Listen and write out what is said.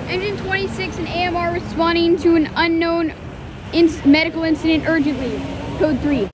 Engine 26 and AMR responding to an unknown medical incident urgently. Code 3.